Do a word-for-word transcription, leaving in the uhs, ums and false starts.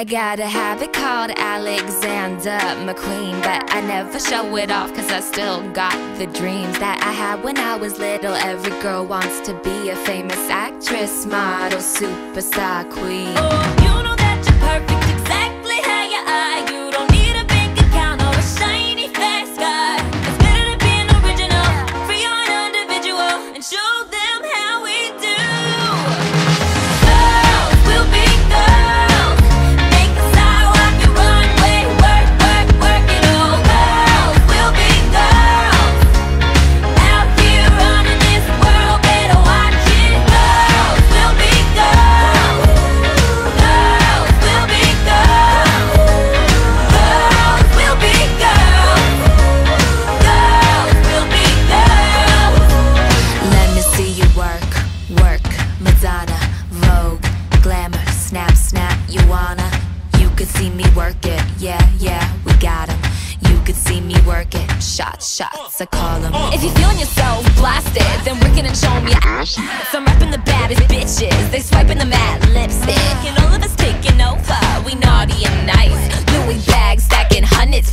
I got a habit called Alexander McQueen, but I never show it off cause I still got the dreams that I had when I was little. Every girl wants to be a famous actress, model, superstar, queen. Oh, you know that you're perfect exactly how you are. You don't need a bank account or a shiny fast car. It's better to be an original, free or an individual, and show them how we do. Girls will be girls. Make the sidewalk your runway. Work, work, work it all. Girls will be girls. Out here running this world, better watch it. Girls will be girls. Girls will be girls. Girls will be girls. Girls will be girls. Let me see you work, work, Madonna, Vogue, glamour, snap, snap, you wanna? You could see me work it, yeah, yeah, we got 'em. You could see me work it, shots, shots, I call 'em. If you're feeling yourself blasted, then working and showing me ass. I'm rapping the baddest bitches, they swiping the matte lipstick, and all of us taking over. We naughty and nice, Louis bags stacking hundreds,